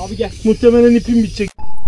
Abi gel. Muhtemelen ipim bitecek.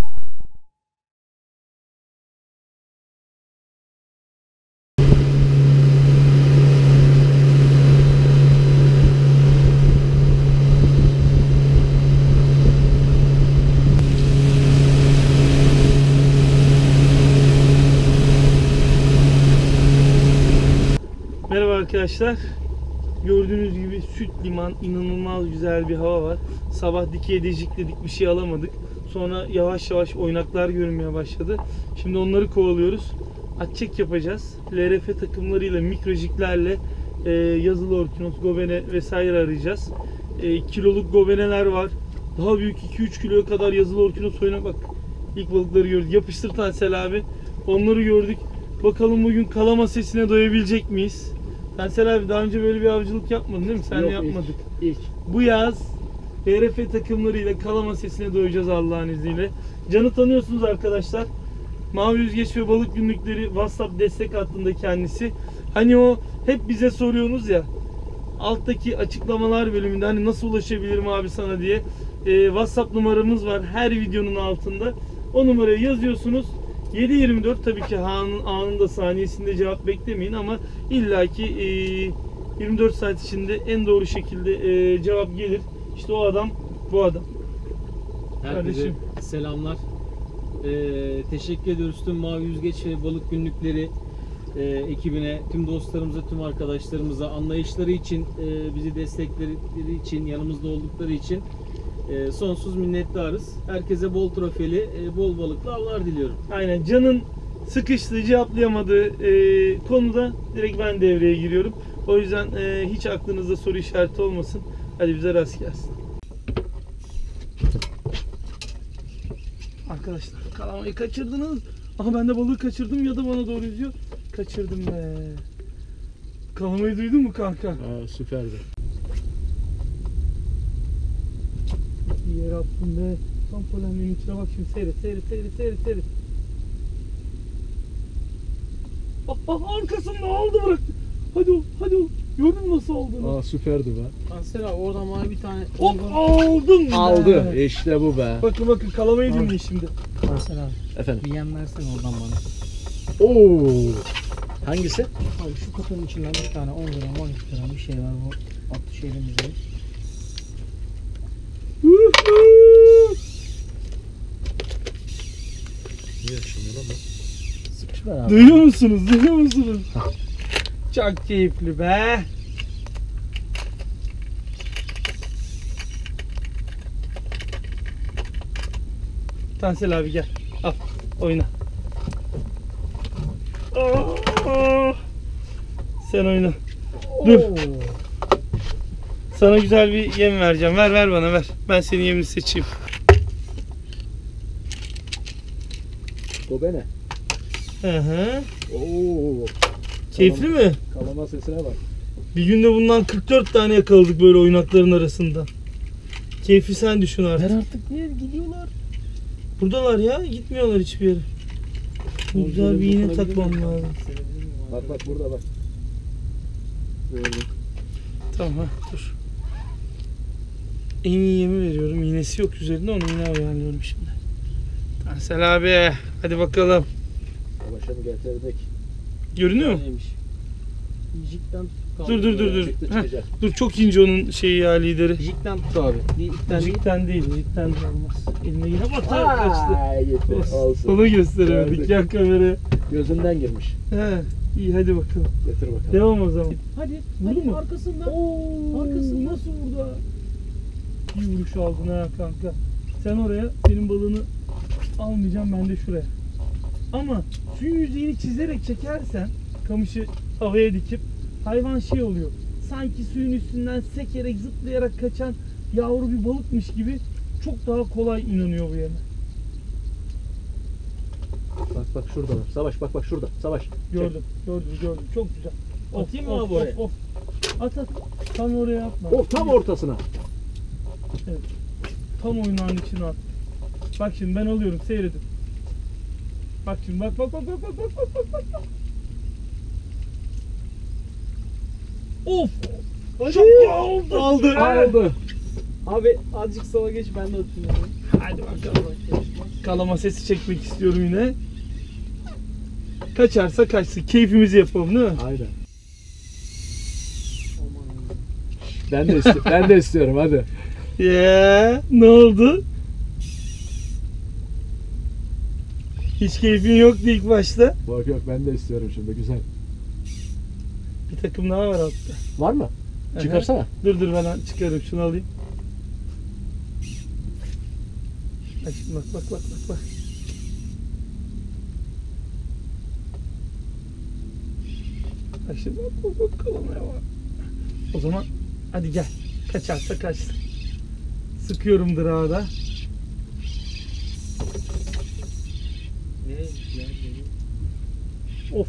Merhaba arkadaşlar. Gördüğünüz gibi Süt Liman, inanılmaz güzel bir hava var. Sabah dikey dejikledik, bir şey alamadık. Sonra yavaş yavaş oynaklar görünmeye başladı. Şimdi onları kovalıyoruz. Atçek yapacağız. LRF takımlarıyla, mikrojiklerle yazılı orkinos, gobene vesaire arayacağız. Kiloluk gobeneler var. Daha büyük 2-3 kiloya kadar yazılı orkinos oyuna bak. İlk balıkları gördük. Yapıştır Tansel abi. Onları gördük. Bakalım bugün kalama sesine doyabilecek miyiz? Tansel abi daha önce böyle bir avcılık yapmadın değil mi? Sen Yok, yapmadık. İlk. Bu yaz LRF takımlarıyla kalama sesine doyacağız Allah'ın izniyle. Can'ı tanıyorsunuz arkadaşlar. Mavi Yüzgeç ve Balık Günlükleri WhatsApp destek hattında kendisi. Hani o hep bize soruyorsunuz ya, alttaki açıklamalar bölümünde hani nasıl ulaşabilirim abi sana diye WhatsApp numaramız var her videonun altında. O numaraya yazıyorsunuz. 7/24 tabii ki anında saniyesinde cevap beklemeyin ama illaki 24 saat içinde en doğru şekilde cevap gelir. İşte o adam bu adam. Herkese Kardeşim. selamlar. Teşekkür ediyoruz tüm Mavi Yüzgeç ve Balık Günlükleri ekibine, tüm dostlarımıza, tüm arkadaşlarımıza, anlayışları için, bizi destekleri için, yanımızda oldukları için sonsuz minnettarız. Herkese bol trofeli, bol balıklı avlar diliyorum. Aynen, Can'ın sıkıştığı, cevaplayamadığı konuda direkt ben devreye giriyorum. O yüzden hiç aklınızda soru işareti olmasın. Hadi bize rast gelsin. Arkadaşlar, kalamayı kaçırdınız. Aha, ben de balığı kaçırdım ya da bana doğru yüzüyor. Kaçırdım be. Kalamayı duydun mu kanka? Aa, süperdi. Bir yere attım be. Tam polenlerin içine bak şimdi, seyret. Arkasında aldı, bıraktı. Hadi ol. Gördün mü nasıl aldığını? Aa, süperdi be. Tansel abi oradan bana bir tane Hop, aldın be. Aldı. İşte bu be. Bakın kalamayı dinleyin şimdi. Tansel abi. Efendim. Bir yem versene oradan bana. Oo. Hangisi? Abi şu kutunun içinden bir tane 10 gram 12 gram bir şey var, bu attı şeyimizde. Niye açılmıyor lan bu? Sıkış ver abi. Duyuyor musunuz? Çok keyifli be. Tansel abi gel. Al, oyna. Sen oyna. Dur. Sana güzel bir yem vereceğim. Ver bana, ver. Ben senin yemini seçeyim. Gobene. Hı. Oo. Keyifli mi? Kalama sesine bak. Bir günde bundan 44 tane yakaladık böyle oynakların arasında. Keyfi sen düşün artık. Ver artık, niye gidiyorlar? Buradalar ya, gitmiyorlar hiçbir yere. Bu güzel bir iğne takmam lazım. Bak burada bak. Böyle. Tamam, dur. En iyi yemi veriyorum. İğnesi yok üzerinde, onu yine ayarlıyorum şimdi. Tansel abi, hadi bakalım. Başını getirdik. Görünüyor mu? Neymiş? Jig'den tut Dur. Çıktı Heh, çıkacak. dur, çok ince onun şeyi ya, lideri. Jig'den tut abi. İlkten değil. Jig'den değil de olmaz. Eline yine batar kaçtı. Ay yeter. Olsun. Onu gösteremedik, Gördük. yan kameraya. Gözünden girmiş. He, iyi, hadi bakalım. Getir bakalım. Devam o zaman. Hadi. Vurdu mu? Arkasından. Arkasında nasıl vurdu? Bir vuruş aldın ha kanka. Sen oraya, senin balığını almayacağım, ben de şuraya. Ama suyun yüzeyini çizerek çekersen, kamışı havaya dikip, hayvan şey oluyor. Sanki suyun üstünden sekerek, zıplayarak kaçan yavru bir balıkmış gibi çok daha kolay inanıyor bu yeme. Bak şurada var. Savaş bak şurada. Savaş. Gördüm. Çok güzel. Atayım mı abi oraya? At. Tam oraya atma. Of, tam ortasına. Evet. Tam oynağın içine at. Bak şimdi ben alıyorum, seyredin. Bak şimdi, bak. Of! Çok aldı. Aldı. Abi azıcık sola geç, ben de atayım. Hadi bakalım. Kalama sesi çekmek istiyorum yine. Kaçarsa kaçsın. Keyfimizi yapalım değil mi? Aynen. Ben de istiyorum hadi. Ne oldu? Hiç keyfin yoktu ilk başta. Yok ben de istiyorum şimdi güzel. Bir takım daha var altta. Var mı? Çıkarsana. Dur ben çıkarım, şunu alayım. Bak şimdi bak. Bak şimdi bak kalamaya bak. O zaman hadi gel. Kaçarsa kaçsın. Sıkıyorum dırağda. Of.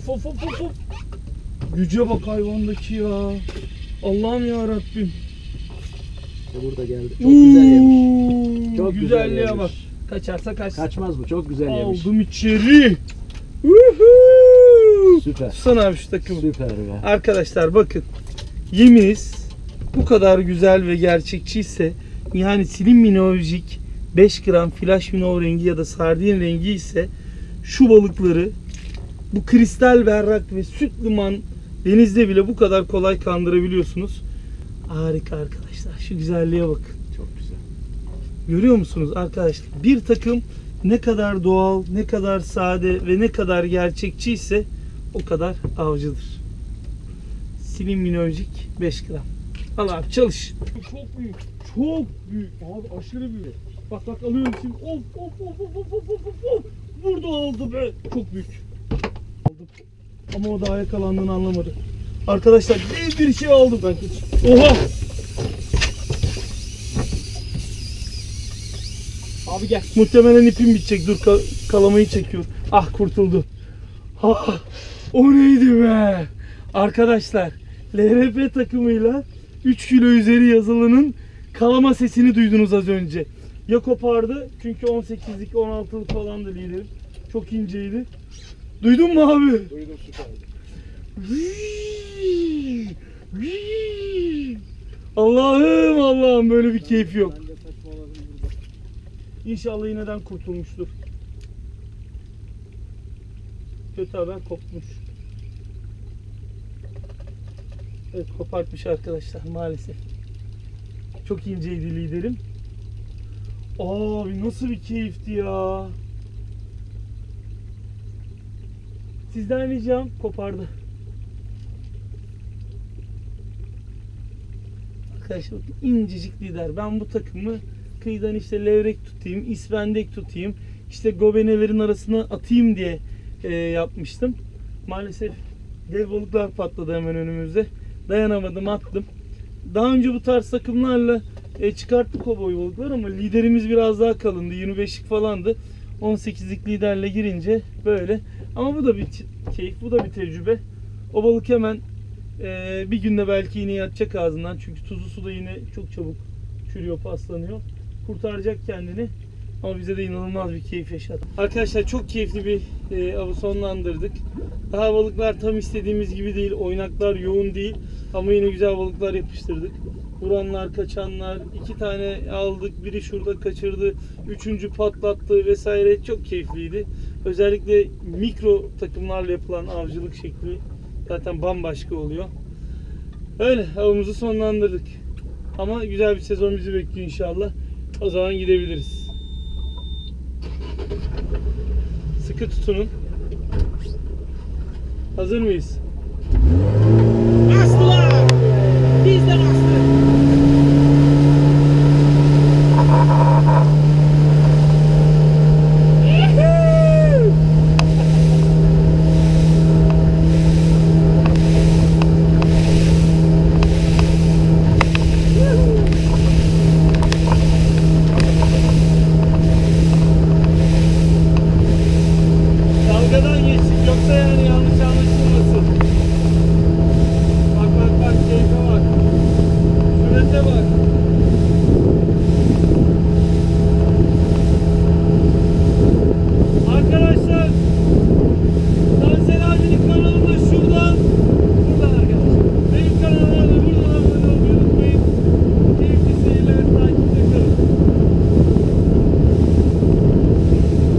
Güce bak hayvandaki ya. Allah'ım ya Rabbim. Burada geldi. Çok güzel yemiş. Çok güzel güzelliğe yemiş. bak. Kaçarsa kaçsın. Kaçmaz bu. Çok güzel yemiş. Aldım içeri. Woohoo! Süper. Tutsana abi şu takımı. Süper be. Arkadaşlar bakın. Yeminiz bu kadar güzel ve gerçekçiyse, yani Slim Minovjik 5 gram flash minov rengi ya da sardin rengi ise şu balıkları bu kristal berrak ve süt liman denizde bile bu kadar kolay kandırabiliyorsunuz. Harika arkadaşlar. Şu güzelliğe bakın. Çok güzel. Görüyor musunuz arkadaşlar? Bir takım ne kadar doğal, ne kadar sade ve ne kadar gerçekçi ise o kadar avcıdır. Slim Minovjik 5 gram. Al abi çalış. Çok büyük. Çok büyük. Abi aşırı büyük. Bak alıyorum şimdi. Of. Burada oldu be. Çok büyük. Aldım. Ama o daha yakalandığını anlamadı. Arkadaşlar dev bir şey aldım ben. Oha. Abi gel. Muhtemelen ipim bitecek. Dur kalamayı çekiyor. Ah kurtuldu. Ah, o neydi be? Arkadaşlar LRP takımıyla 3 kilo üzeri yazılının kalama sesini duydunuz az önce. Ya kopardı çünkü 18'lik 16'lık falandı liderim. Çok inceydi. Duydun mu abi? Duydum süper. Allah'ım böyle bir keyif yok. İnşallah iğneden kurtulmuştur. Kötü haber kopmuş. Evet kopartmış arkadaşlar maalesef. Çok inceydi liderim. Abi nasıl bir keyifti ya. Sizden ricam kopardı. Arkadaşlar incecik lider. Ben bu takımı kıyıdan işte levrek tutayım, ispendek tutayım, işte gobenelerin arasına atayım diye yapmıştım. Maalesef dev balıklar patladı hemen önümüzde. Dayanamadım, attım. Daha önce bu tarz takımlarla çıkarttık o boy balıklar ama liderimiz biraz daha kalındı. 25'lik falandı. 18'lik liderle girince böyle. Ama bu da bir keyif, bu da bir tecrübe. O balık hemen bir günde belki yine yatacak ağzından. Çünkü tuzlu suda yine çok çabuk çürüyor, paslanıyor. Kurtaracak kendini. Ama bize de inanılmaz bir keyif yaşattı. Arkadaşlar çok keyifli bir avı sonlandırdık. Daha balıklar tam istediğimiz gibi değil. Oynaklar yoğun değil. Ama yine güzel balıklar yapıştırdık. Vuranlar, kaçanlar. 2 tane aldık. Biri şurada kaçırdı. 3. patlattı vesaire. Çok keyifliydi. Özellikle mikro takımlarla yapılan avcılık şekli zaten bambaşka oluyor. Öyle avımızı sonlandırdık. Ama güzel bir sezon bizi bekliyor inşallah. O zaman gidebiliriz. Sıkı tutunun. Hazır mıyız? Bastılar. Biz de bastık. Dalgadan geçtik yoksa yani yanlış anlaşılmasın. Bak keyfe bak. Sürete bak.